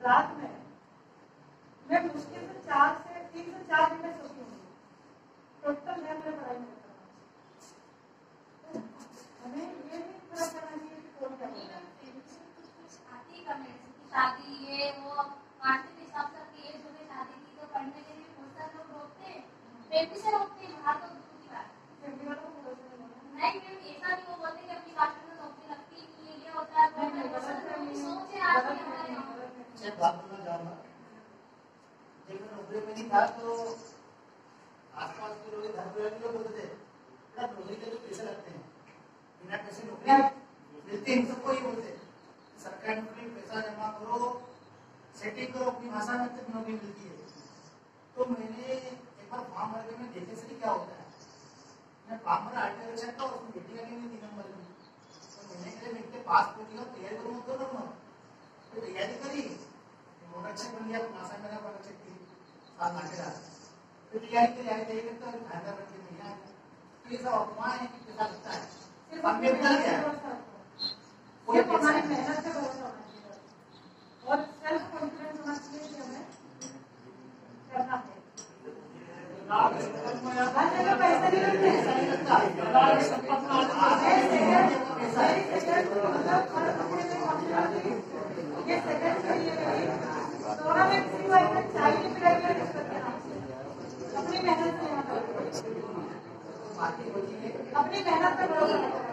रात में मैं मुश्किल से 3 से 4 घंटे सोती हूँ। टोटल मैं मेरे पढ़ाई में करता हूँ। हमें ये नहीं पता करना चाहिए कि कौन क्या बोल रहा है। शादी ये वो मानसिक हिसाब से एज हो गई शादी की तो पढ़ने के लिए बहुत सारे लोग रोकते हैं, बेबी से रोकते हैं बाहर, तो दूर की बात फैमिली वालों को भरोसा नहीं होना। नहीं मैम, ऐसा नहीं वो बोलते कि अपनी कास्ट में नौकरी लगती नहीं है, ये होता है सोच है आज भी हमारे यहाँ। एक बात बोलना चाहूँगा, जब मैं नौकरी में नहीं था तो आसपास के लोग घर पे लोग बोलते थे बेटा नौकरी के लिए पैसे लगते हैं, बिना पैसे नौकरी मिलती है। सबको ये बोलते सरकारी नौकरी पैसा जमा करो, सेटिंग करो, अपनी भाषा में तक नौकरी मिलती है। तो मैंने एक बार फॉर्म भर के मैं देखे से क्या होता है, मैं फॉर्म भरा आरटीआई चेक का, उसमें बेटी लगी हुई 3 नंबर की। तो मैंने कहा मैं इतने पास होने का तैयारी करूँ तो ना, तो तैयारी करी, प्रोडक्शन बन गया, भाषा मेरा प्रोडक्शन की साल नाटेदार, तो तैयारी के लिए तैयारी करता है फायदा बन के नहीं आया। तो ये सब अफवाह है कि पैसा लगता है, सिर्फ हमें मिल गया कोई हमारी मेहनत से भरोसा होना चाहिए और सेल्फ कॉन्फिडेंस होना चाहिए कि हमें करना है। पैसा नहीं लगता ये सेकंड के लिए थोड़ा मैं किसी को चाहिए पिलाइए अपनी मेहनत से अपनी मेहनत पर भरोसा रखना।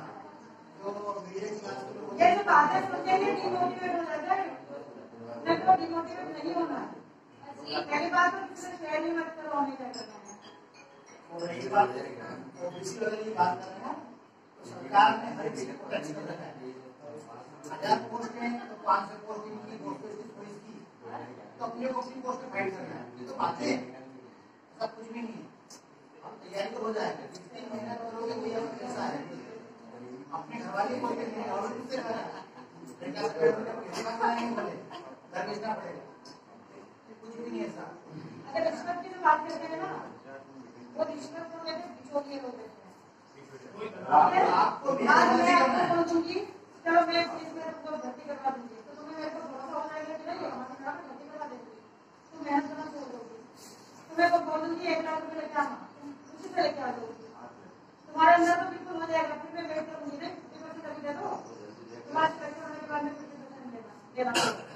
ये जो बातें सुनते हैं डिमोटिवेट हो जाता है, मैं तो डिमोटिवेट नहीं होना। पहली बात तो किसी से शेयर नहीं मत करो हमें क्या करना है। और रही बात ओबीसी वगैरह की बात कर रहे हैं तो सरकार ने हर किसी को टैक्स कर रखा है। 1000 पोस्ट है तो 500 पोस्ट इनकी, 200 पुलिस की, तो अपने को अपनी पोस्ट फाइट करना है। ये तो बातें सब कुछ भी नहीं है। अब तैयारी तो हो जाएगा, जितनी मेहनत करोगे वही आपका पैसा है। अपने घरवाले बोलते हैं गवर्नमेंट से करा बेटा पैसे कमाएंगे बोले घर बेचना पड़ेगा, कुछ भी नहीं ऐसा। अगर रिश्वत की जो बात करते हैं ना, वो रिश्वत को कहते हैं बिचौलिए लोग देते हैं। आपको आज मैं आपको बोलूंगी चलो मैं इसमें तुमको भर्ती करवा दूंगी, तो तुम्हें मेरे को भरोसा हो जाएगा कि नहीं हमारे यहाँ भर्ती करवा देंगे, तुम मेहनत करना छोड़ दोगी। तुम्हें को बोलूंगी 1 लाख रुपये लेके आना, उसी से लेके आ जाओगी, तुम्हारे अंदर तो बिल्कुल हो जाएगा। फिर मैं वेट करूंगी नहीं 50% अभी दे दो, तुम्हारे पैसे होने के बाद में 50% देना